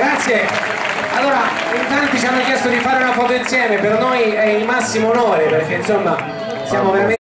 Grazie. Allora, in tanti ci hanno chiesto di fare una foto insieme, per noi è il massimo onore perché insomma siamo veramente